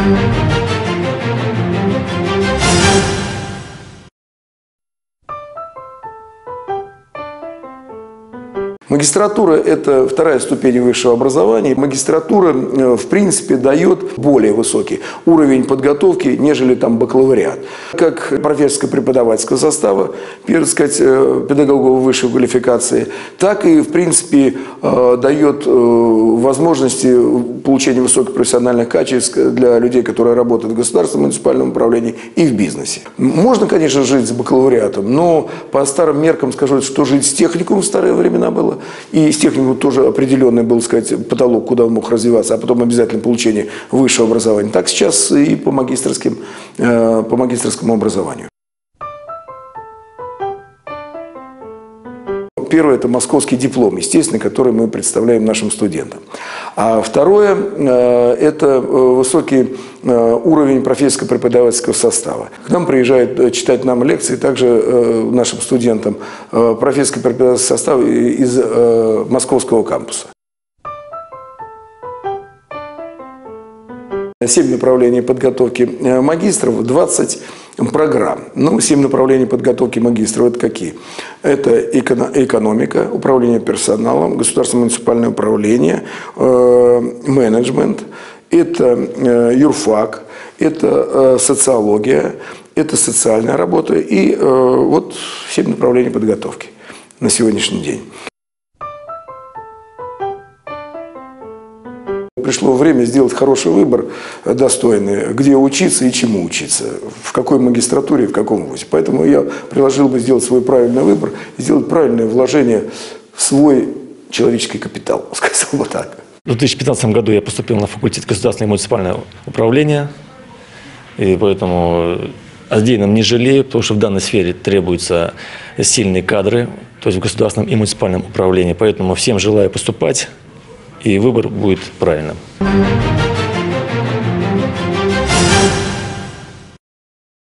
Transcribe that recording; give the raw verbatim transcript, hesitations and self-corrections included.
Магистратура – это вторая ступень высшего образования. Магистратура, в принципе, дает более высокий уровень подготовки, нежели там бакалавриат. Как профессорско-преподавательского состава, так сказать, педагогов высшей квалификации, так и, в принципе, дает возможности получения высоких профессиональных качеств для людей, которые работают в государственном муниципальном управлении и в бизнесе. Можно, конечно, жить с бакалавриатом, но по старым меркам скажу, что жить с техникумом в старые времена было. И с техникумом тоже определенный был, сказать, потолок, куда он мог развиваться, а потом обязательно получение высшего образования. Так сейчас и по магистерским, по магистерскому образованию. Первое – это московский диплом, естественно, который мы представляем нашим студентам. А второе – это высокий уровень профессорско-преподавательского состава. К нам приезжают читать нам лекции, также нашим студентам профессорско-преподавательский состав из московского кампуса. семь направлений подготовки магистров, двадцать программ. Ну, семь направлений подготовки магистров – это какие? Это экономика, управление персоналом, государственное муниципальное управление, менеджмент, это юрфак, это социология, это социальная работа и вот семь направлений подготовки на сегодняшний день. Пришло время сделать хороший выбор, достойный, где учиться и чему учиться, в какой магистратуре, в каком вузе. Поэтому я предложил бы сделать свой правильный выбор и сделать правильное вложение в свой человеческий капитал, сказал бы так. В две тысячи пятнадцатом году я поступил на факультет государственного муниципального управления, и поэтому о сделанном не жалею, потому что в данной сфере требуются сильные кадры, то есть в государственном и муниципальном управлении. Поэтому всем желаю поступать, и выбор будет правильным.